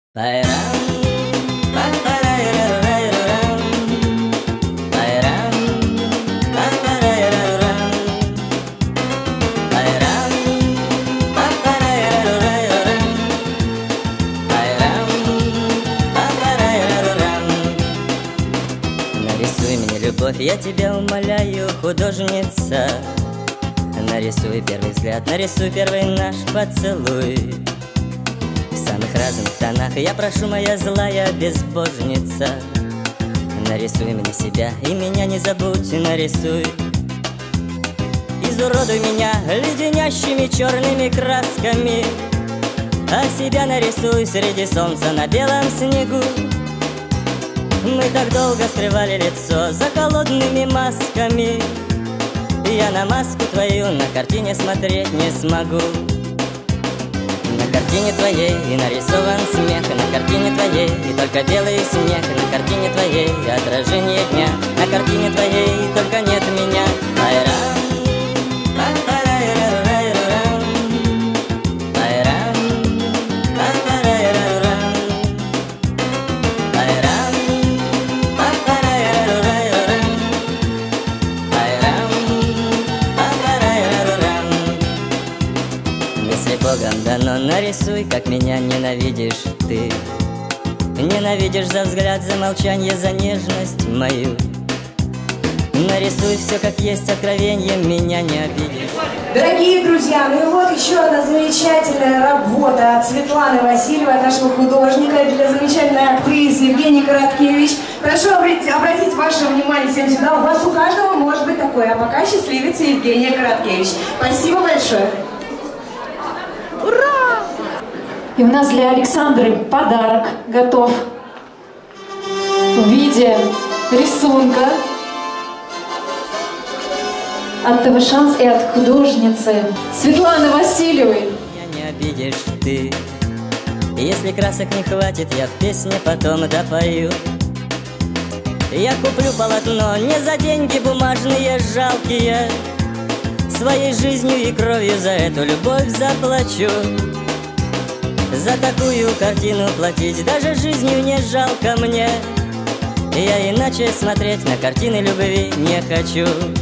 Нарисуй мне любовь, я тебя умоляю, художница. Нарисуй первый взгляд, нарисуй первый наш поцелуй. В самых разных тонах я прошу, моя злая безбожница. Нарисуй мне себя и меня не забудь, нарисуй. Изуродуй меня леденящими черными красками, а себя нарисуй среди солнца на белом снегу. Мы так долго скрывали лицо за холодными масками. Я на маску твою на картине смотреть не смогу. На картине твоей и нарисован смех, на картине твоей и только белый снег, на картине твоей и отражение дня, на картине твоей только нет меня. Если Богом дано, нарисуй, как меня ненавидишь ты. Ненавидишь за взгляд, за молчанье, за нежность мою. Нарисуй все, как есть, откровеньем меня не обидишь. Дорогие друзья, ну и вот еще одна замечательная работа от Светланы Васильевой, от нашего художника, для замечательной актрисы Евгении Короткевич. Прошу обратить ваше внимание всем сюда. У вас у каждого может быть такое, а пока счастливица Евгения Короткевич. Спасибо большое. Ура! И у нас для Александры подарок готов в виде рисунка от ТВ Шанс и от художницы Светланы Васильевой. Меня не обидишь ты. Если красок не хватит, я в песне потом допою. Я куплю полотно не за деньги бумажные жалкие, своей жизнью и кровью за эту любовь заплачу. За такую картину платить даже жизнью не жалко мне. Я иначе смотреть на картины любви не хочу.